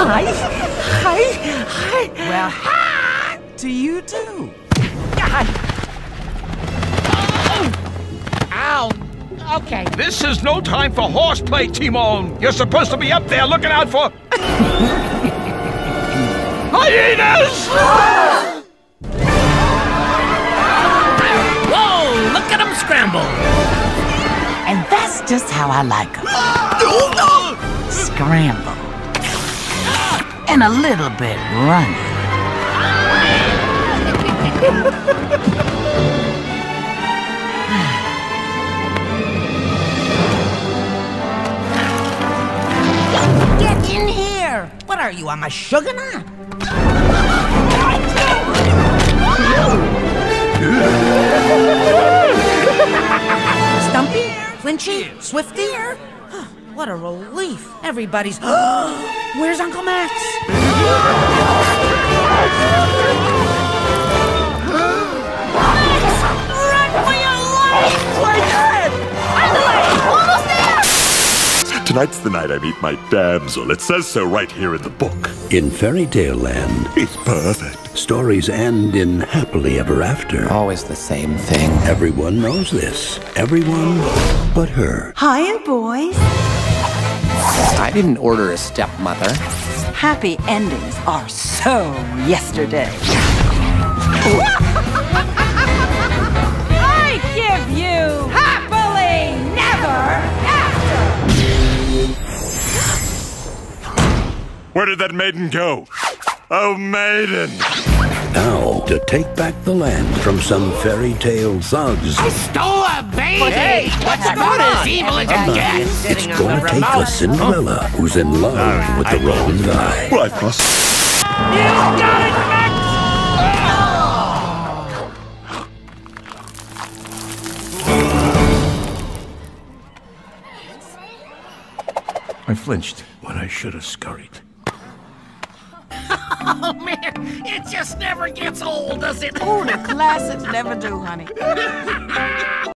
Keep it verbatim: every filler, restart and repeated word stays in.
Hi. Hi. Hi. Well, hi to you too. Ow. Okay. This is no time for horseplay, Timon. You're supposed to be up there looking out for... hyenas! Whoa, look at them scramble. And that's just how I like them. Scramble. And a little bit runny. Get in here! What are you, on my sugar now? Stumpy? Flinchy? Swifty? What a relief. Everybody's... Where's Uncle Max? Run for your life! We're dead! Almost there! Tonight's the night I meet my damsel. It says so right here in the book. In Fairy Tale Land, It's perfect. stories end in happily ever after. Always the same thing. Everyone knows this. Everyone but her. Hiya, boys. I didn't order a stepmother. Happy endings are so yesterday. I give you happily never after. Where did that maiden go? Oh, maiden! Now, to take back the land from some fairy tale thugs, Stole a baby! Hey, what's about as evil as it gets? it's gonna take a Cinderella who's in love with the wrong guy. Well, I must... You got it, Max! I flinched when I should have scurried. Oh, man, it just never gets old, does it? Oh, the classics never do, honey.